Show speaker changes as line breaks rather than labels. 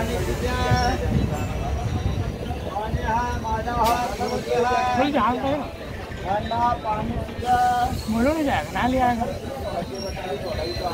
खुल जाएगा
पानी
मुझे नहीं जाएगा ना ले आएगा